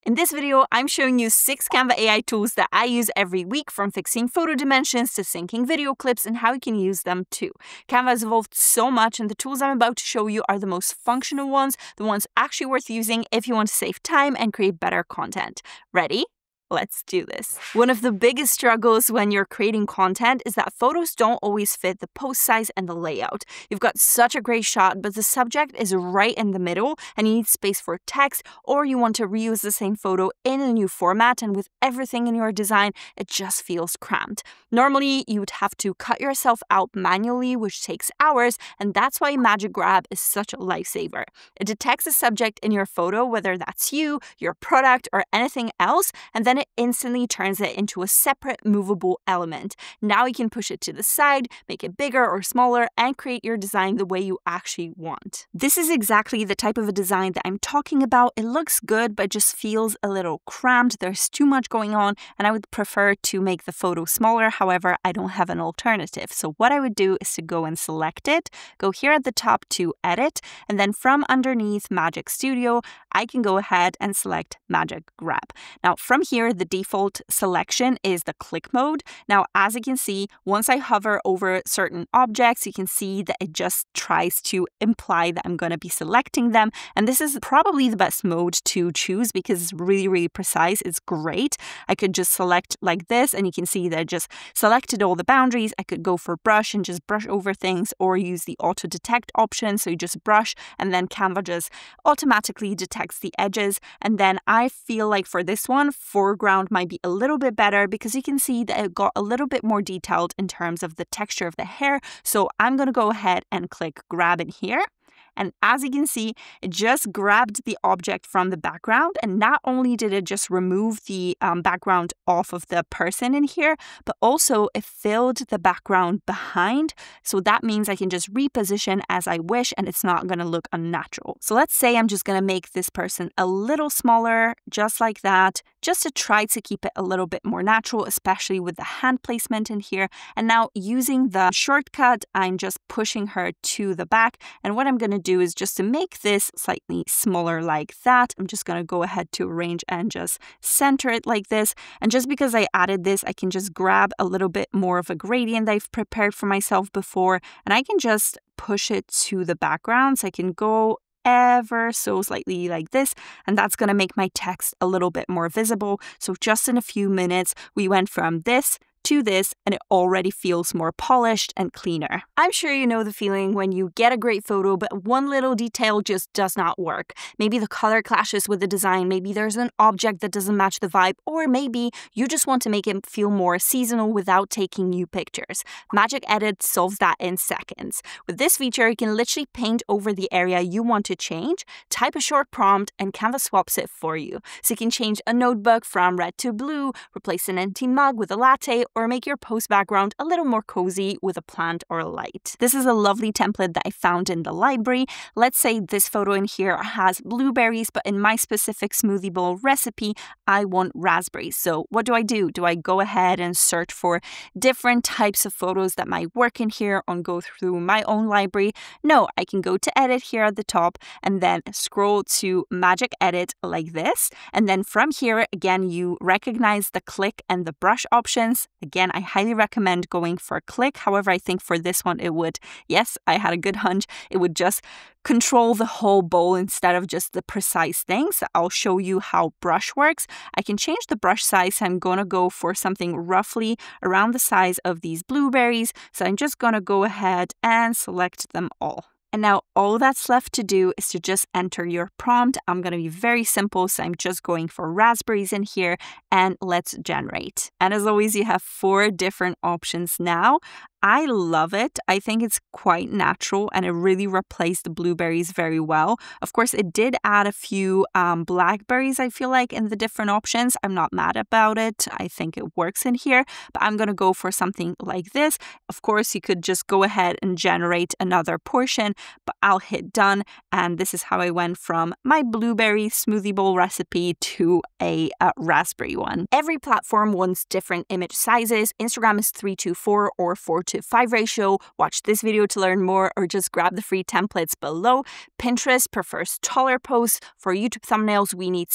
In this video, I'm showing you 6 Canva AI tools that I use every week, from fixing photo dimensions to syncing video clips and how you can use them too. Canva has evolved so much, and the tools I'm about to show you are the most functional ones, the ones actually worth using if you want to save time and create better content. Ready? Let's do this. One of the biggest struggles when you're creating content is that photos don't always fit the post size and the layout. You've got such a great shot, but the subject is right in the middle and you need space for text, or you want to reuse the same photo in a new format, and with everything in your design, it just feels cramped. Normally, you would have to cut yourself out manually, which takes hours, and that's why Magic Grab is such a lifesaver. It detects the subject in your photo, whether that's you, your product, or anything else, and then it instantly turns it into a separate movable element. Now you can push it to the side, make it bigger or smaller, and create your design the way you actually want. This is exactly the type of a design that I'm talking about. It looks good, but just feels a little cramped. There's too much going on, and I would prefer to make the photo smaller. However, I don't have an alternative. So what I would do is to go and select it, go here at the top to edit, and then from underneath Magic Studio, I can go ahead and select Magic Grab. Now from here, the default selection is the click mode. Now, as you can see, once I hover over certain objects, you can see that it just tries to imply that I'm going to be selecting them. And this is probably the best mode to choose because it's really, really precise. It's great. I could just select like this, and you can see that I just selected all the boundaries. I could go for brush and just brush over things, or use the auto detect option. So you just brush, and then Canva just automatically detects the edges. And then I feel like for this one, foreground might be a little bit better because you can see that it got a little bit more detailed in terms of the texture of the hair. So I'm going to go ahead and click grab in here. And as you can see, it just grabbed the object from the background. And not only did it just remove the background off of the person in here, but also it filled the background behind. So that means I can just reposition as I wish, and it's not going to look unnatural. So let's say I'm just going to make this person a little smaller, just like that, just to try to keep it a little bit more natural, especially with the hand placement in here. And now using the shortcut, I'm just pushing her to the back. And what I'm going to do is just to make this slightly smaller like that. I'm just going to go ahead to arrange and just center it like this. And just because I added this, I can just grab a little bit more of a gradient that I've prepared for myself before, and I can just push it to the background. So I can go ever so slightly like this, and that's going to make my text a little bit more visible. So just in a few minutes, we went from this to this, and it already feels more polished and cleaner. I'm sure you know the feeling when you get a great photo, but one little detail just does not work. Maybe the color clashes with the design, maybe there's an object that doesn't match the vibe, or maybe you just want to make it feel more seasonal without taking new pictures. Magic Edit solves that in seconds. With this feature, you can literally paint over the area you want to change, type a short prompt, and Canva swaps it for you. So you can change a notebook from red to blue, replace an empty mug with a latte, or make your post background a little more cozy with a plant or a light. This is a lovely template that I found in the library. Let's say this photo in here has blueberries, but in my specific smoothie bowl recipe, I want raspberries. So what do? Do I go ahead and search for different types of photos that might work in here and go through my own library? No, I can go to edit here at the top and then scroll to Magic Edit like this. And then from here, again, you recognize the click and the brush options. Again, I highly recommend going for a click. However, I think for this one, it would, yes, I had a good hunch, it would just control the whole bowl instead of just the precise things. I'll show you how brush works. I can change the brush size. I'm going to go for something roughly around the size of these blueberries. So I'm just going to go ahead and select them all. And now all that's left to do is to just enter your prompt. I'm going to be very simple, so I'm just going for raspberries in here, and let's generate. And as always, you have 4 different options now. I love it. I think it's quite natural, and it really replaced the blueberries very well. Of course, it did add a few blackberries, I feel like, in the different options. I'm not mad about it. I think it works in here, but I'm going to go for something like this. Of course, you could just go ahead and generate another portion, but I'll hit done. And this is how I went from my blueberry smoothie bowl recipe to a raspberry one. Every platform wants different image sizes. Instagram is 324 or 4 4:5 ratio, watch this video to learn more, or just grab the free templates below. Pinterest prefers taller posts. For YouTube thumbnails, we need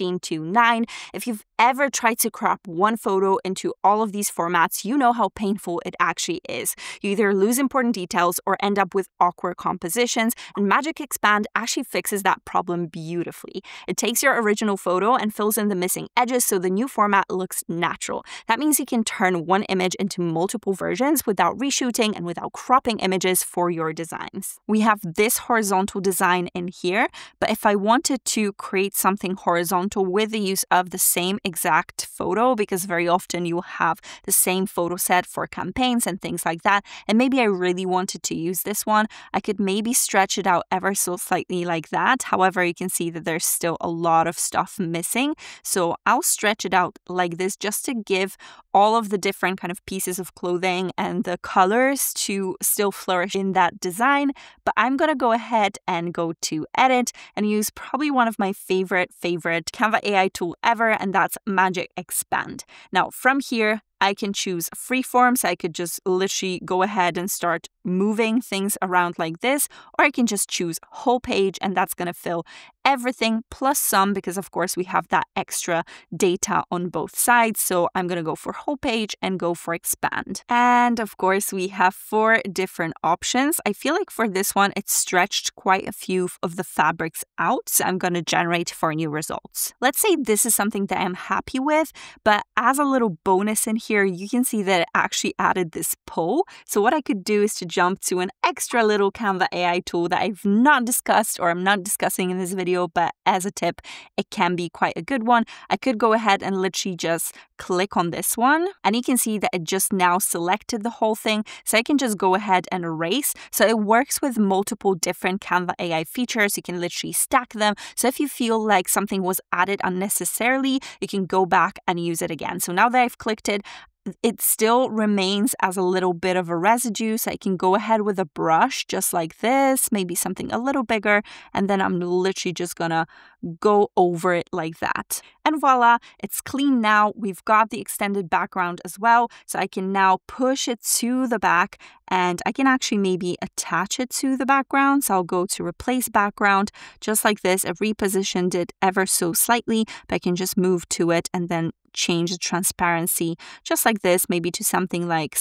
16:9. If you've ever tried to crop one photo into all of these formats, you know how painful it actually is. You either lose important details or end up with awkward compositions, and Magic Expand actually fixes that problem beautifully. It takes your original photo and fills in the missing edges so the new format looks natural. That means you can turn one image into multiple versions without reshooting and without cropping images for your designs. We have this horizontal design in here, but if I wanted to create something horizontal with the use of the same exact photo, because very often you'll have the same photo set for campaigns and things like that, and maybe I really wanted to use this one, I could maybe stretch it out ever so slightly like that. However, you can see that there's still a lot of stuff missing, so I'll stretch it out like this just to give all of the different kind of pieces of clothing and the colors to still flourish in that design. But I'm gonna go ahead and go to edit and use probably one of my favorite Canva AI tool ever, and that's Magic Expand. Now from here, I can choose freeform, so I could just literally go ahead and start moving things around like this, or I can just choose whole page, and that's going to fill everything plus some, because of course we have that extra data on both sides. So I'm going to go for whole page and go for expand. And of course we have 4 different options. I feel like for this one, it's stretched quite a few of the fabrics out, so I'm going to generate 4 new results. Let's say this is something that I'm happy with, but as a little bonus in here, you can see that it actually added this poll. So what I could do is to jump to an extra little Canva AI tool that I've not discussed, or I'm not discussing in this video, but as a tip, it can be quite a good one. I could go ahead and literally just click on this one, and you can see that it just now selected the whole thing. So I can just go ahead and erase. So it works with multiple different Canva AI features. You can literally stack them. So if you feel like something was added unnecessarily, you can go back and use it again. So now that I've clicked it still remains as a little bit of a residue, so I can go ahead with a brush just like this, maybe something a little bigger, and then I'm literally just gonna go over it like that. And voila, it's clean now. We've got the extended background as well, so I can now push it to the back, and I can actually maybe attach it to the background. So I'll go to replace background, just like this. It repositioned it ever so slightly, but I can just move to it and then change the transparency just like this, maybe to something like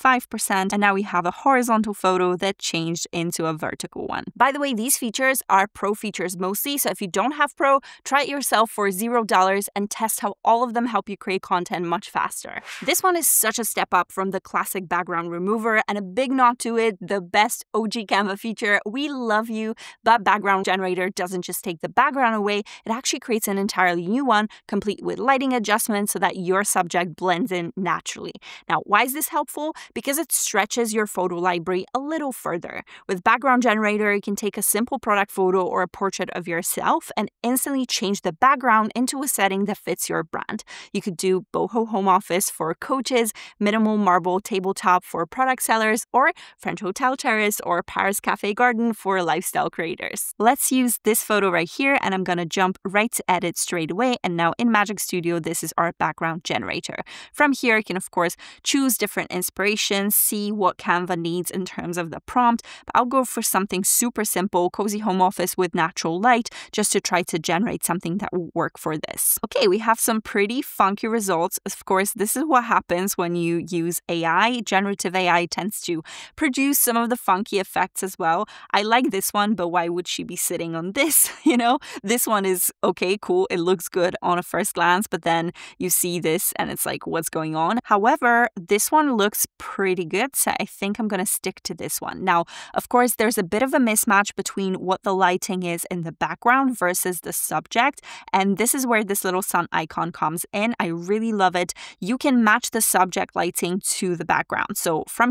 75%. And now we have a horizontal photo that changed into a vertical one. By the way, these features are pro features mostly. So if you don't have pro, try it yourself for $0 and test how all of them help you create content much faster. This one is such a step up from the classic background remover, and a big nod to it, the best OG Canva feature. We love you, but background generator doesn't just take the background away, it actually creates an entirely new one, complete with lighting adjustments so that your subject blends in naturally. Now, why is this helpful? Because it stretches your photo library a little further. With background generator, you can take a simple product photo or a portrait of yourself and instantly change the background into a setting that fits your brand. You could do boho home office for coaches, minimal marble tabletop for product sellers, or French hotel terrace or Paris cafe garden for lifestyle creators. Let's use this photo right here, and I'm gonna jump right to edit straight away. And now in Magic Studio, this is our background generator. From here, you can of course choose different inspirations, see what Canva needs in terms of the prompt, but I'll go for something super simple, cozy home office with natural light, just to try to generate something that will work for this. Okay, we have some pretty funky results. Of course, this is what happens when you use AI. Generative AI tends to produce some of the funky effects as well. I like this one, but why would she be sitting on this? You know, this one is okay, cool, it looks good on a first glance, but then you see this and it's like, what's going on? However, this one looks pretty good, so I think I'm gonna stick to this one. Now, of course, there's a bit of a mismatch between what the lighting is in the background versus the subject, and this is where this little sun icon comes in. I really love it. You can match the subject lighting to the background. So from here, you can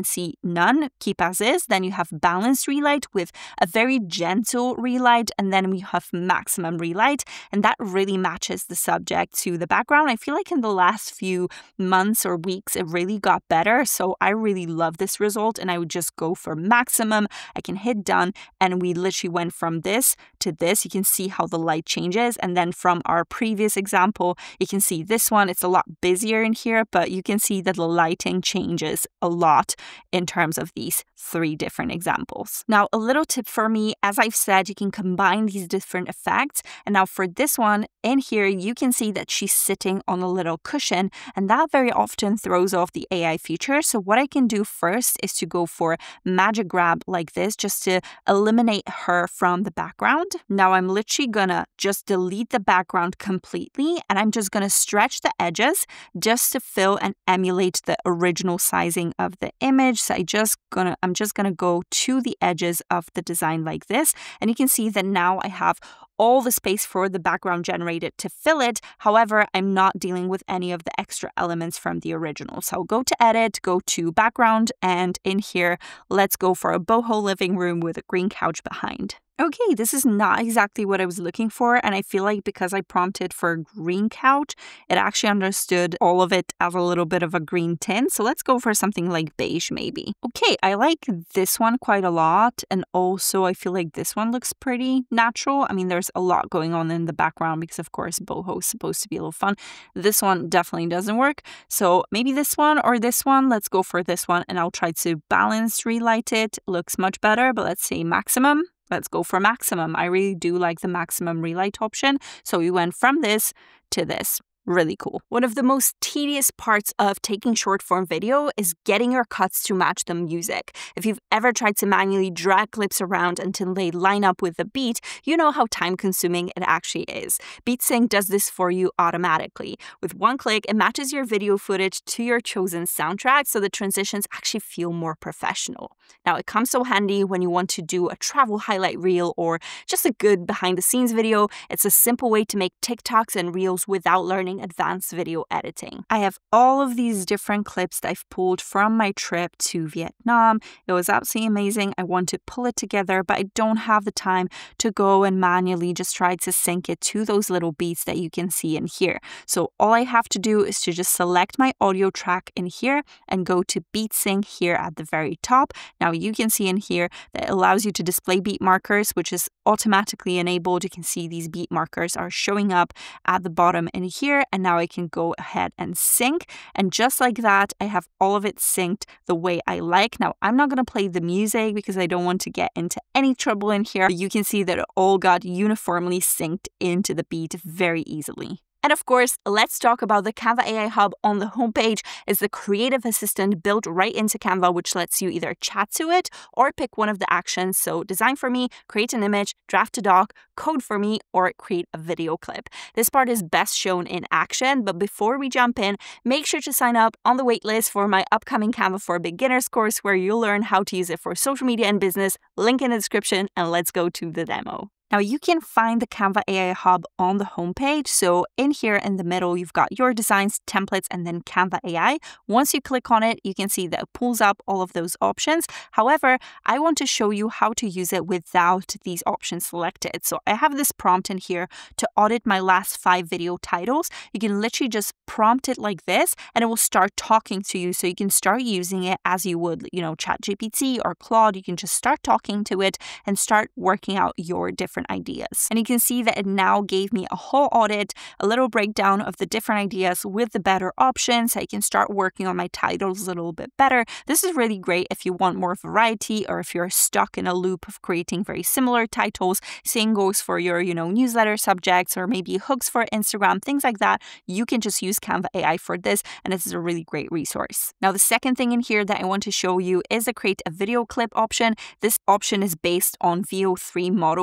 see none, keep as is. Then you have balanced relight with a very gentle relight, and then we have maximum relight, and that really matches the subject to the background. I feel like in the last few months or weeks, it really got better. So I really love this result, and I would just go for maximum. I can hit done, and we literally went from this to this. You can see how the light changes, and then from our previous example, you can see this one, it's a lot busier in here, but you can see that the lighting changes a lot in terms of these 3 different examples. Now, a little tip for me, as I've said, you can combine these different effects. And now for this one in here, you can see that she's sitting on a little cushion, and that very often throws off the AI feature. So what I can do first is to go for magic grab like this, just to eliminate her from the background. Now I'm literally gonna just delete the background completely, and I'm just gonna stretch the edges just to fill and emulate the original sizing of the image. So I'm just gonna go to the edges of the design like this, and you can see that now I have all the space for the background generated to fill it. However, I'm not dealing with any of the extra elements from the original. So I'll go to edit, go to background, and in here, let's go for a boho living room with a green couch behind. Okay, this is not exactly what I was looking for, and I feel like because I prompted for a green couch, it actually understood all of it as a little bit of a green tint. So let's go for something like beige maybe. Okay, I like this one quite a lot, and also I feel like this one looks pretty natural. I mean, there's a lot going on in the background because of course boho is supposed to be a little fun. This one definitely doesn't work, so maybe this one or this one. Let's go for this one, and I'll try to balance relight it. Looks much better, but let's say maximum. Let's go for maximum. I really do like the maximum relight option. So we went from this to this. Really cool. One of the most tedious parts of taking short form video is getting your cuts to match the music. If you've ever tried to manually drag clips around until they line up with the beat, you know how time consuming it actually is. BeatSync does this for you automatically. With one click, it matches your video footage to your chosen soundtrack, so the transitions actually feel more professional. Now, it comes so handy when you want to do a travel highlight reel or just a good behind the scenes video. It's a simple way to make TikToks and reels without learning advanced video editing. I have all of these different clips that I've pulled from my trip to Vietnam. It was absolutely amazing. I want to pull it together, but I don't have the time to go and manually just try to sync it to those little beats that you can see in here. So all I have to do is to just select my audio track in here and go to beat sync here at the very top. Now you can see in here that it allows you to display beat markers, which is automatically enabled. You can see these beat markers are showing up at the bottom in here. And now I can go ahead and sync. And just like that, I have all of it synced the way I like. Now, I'm not going to play the music because I don't want to get into any trouble in here. You can see that it all got uniformly synced into the beat very easily. And of course, let's talk about the Canva AI Hub on the homepage. It's the creative assistant built right into Canva, which lets you either chat to it or pick one of the actions. So design for me, create an image, draft a doc, code for me, or create a video clip. This part is best shown in action, but before we jump in, make sure to sign up on the waitlist for my upcoming Canva for Beginners course, where you'll learn how to use it for social media and business. Link in the description, and let's go to the demo. Now you can find the Canva AI Hub on the homepage. So in here in the middle, you've got your designs, templates, and then Canva AI. Once you click on it, you can see that it pulls up all of those options. However, I want to show you how to use it without these options selected. So I have this prompt in here to audit my last 5 video titles. You can literally just prompt it like this, and it will start talking to you. So you can start using it as you would, ChatGPT or Claude. You can just start talking to it and start working out your different ideas. And you can see that it now gave me a whole audit, a little breakdown of the different ideas with the better options. I can start working on my titles a little bit better. This is really great if you want more variety or if you're stuck in a loop of creating very similar titles. Same goes for your, newsletter subjects or maybe hooks for Instagram, things like that. You can just use Canva AI for this, and this is a really great resource. Now, the second thing in here that I want to show you is the create a video clip option. This option is based on VO3 model from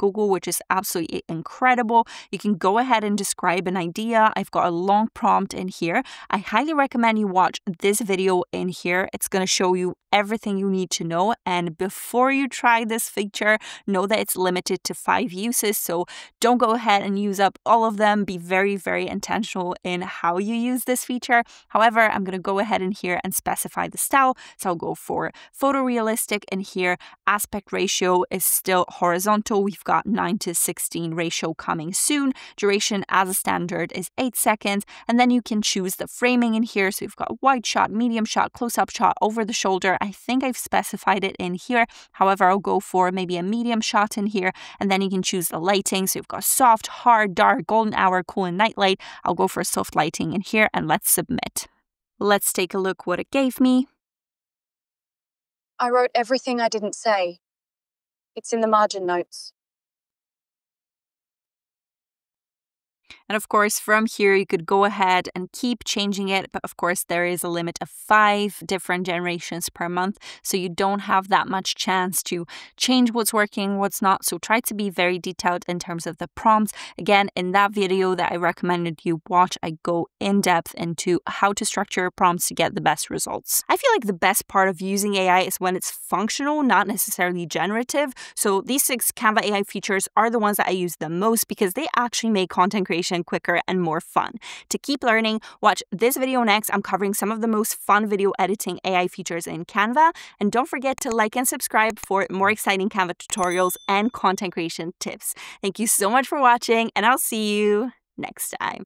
Google, which is absolutely incredible. You can go ahead and describe an idea. I've got a long prompt in here. I highly recommend you watch this video in here. It's going to show you everything you need to know. And before you try this feature, know that it's limited to 5 uses. So don't go ahead and use up all of them. Be very, very intentional in how you use this feature. However, I'm going to go ahead in here and specify the style. So I'll go for photorealistic in here. Aspect ratio is still horizontal. We've got 9:16 ratio coming soon. Duration as a standard is 8 seconds. And then you can choose the framing in here. So we've got wide shot, medium shot, close-up shot, over the shoulder. I think I've specified it in here. However, I'll go for maybe a medium shot in here. And then you can choose the lighting. So you've got soft, hard, dark, golden hour, cool, and night light. I'll go for soft lighting in here and let's submit. Let's take a look what it gave me. I wrote everything I didn't say. It's in the margin notes. And of course, from here, you could go ahead and keep changing it. But of course, there is a limit of 5 different generations per month. So you don't have that much chance to change what's working, what's not. So try to be very detailed in terms of the prompts. Again, in that video that I recommended you watch, I go in depth into how to structure prompts to get the best results. I feel like the best part of using AI is when it's functional, not necessarily generative. So these 6 Canva AI features are the ones that I use the most because they actually make content creation quicker and more fun. To keep learning, watch this video next. I'm covering some of the most fun video editing AI features in Canva. And don't forget to like and subscribe for more exciting Canva tutorials and content creation tips. Thank you so much for watching, and I'll see you next time.